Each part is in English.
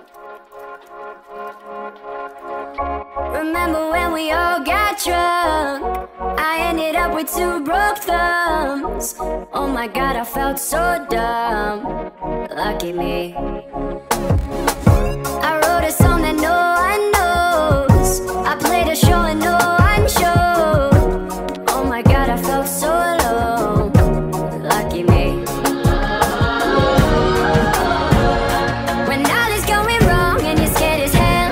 Remember when we all got drunk? I ended up with 2 broke thumbs. Oh my god, I felt so dumb. Lucky me. I wrote a song that no one knows. I played a show and no one showed. Oh my god, I felt so alone. Lucky me. When all is going wrong and you're scared as hell,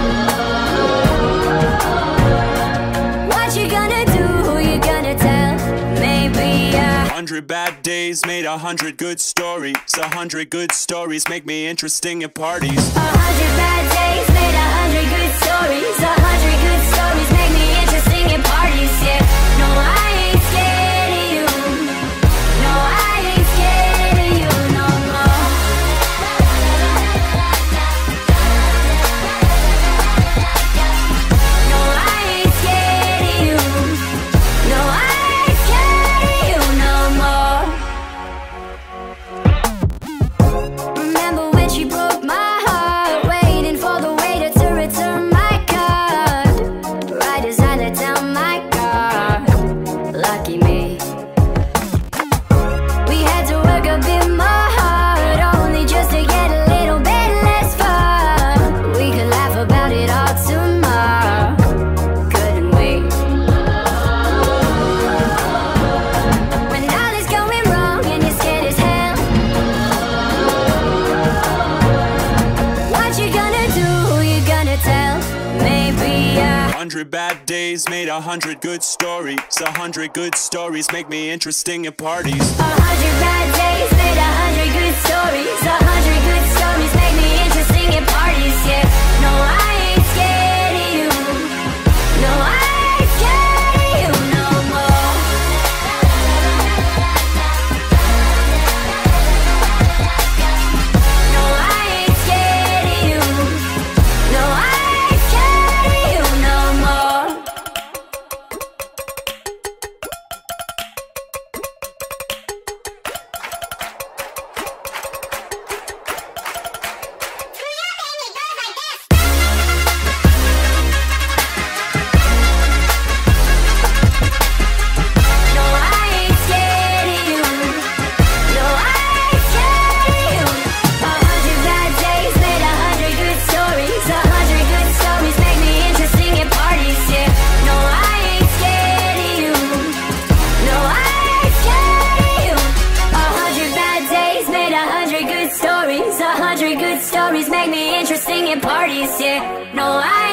what you gonna do? Who you gonna tell? Maybe 100 bad days made 100 good stories. 100 good stories make me interesting at parties. 100 bad days made 100 good stories. 100 good stories make me interesting at parties. Yeah, no, I ain't scared of you. No, I ain't scared of you no more. No, I ain't scared of you. No, I ain't scared of you no more. Remember when she broke my heart, waiting for the waiter to return my card, right as I let down my guard. Lucky me. We had to work a bit more hard, only just to get a little bit less far. We could laugh about it all tomorrow, couldn't we? When all is going wrong and you're scared as hell, what you gonna do? Who you gonna tell? Maybe 100 bad days made 100 good stories. 100 good stories make me interesting at parties. 100 bad days made 100 good stories. 100 good stories make me interesting at parties. Yeah, no, I ain't scared of you. No, I ain't scared of you no more. No, I ain't scared of you. No, I ain't scared of you no more. No, I ain't scared of you. No, I ain't scared of you. 100 bad days made 100 good stories. 100 good stories make me interesting at parties. Yeah, no, I ain't scared of you. No, I ain't scared of you. 100 bad days made 100 good stories. 100 good stories make me interesting at parties. Yeah, no, I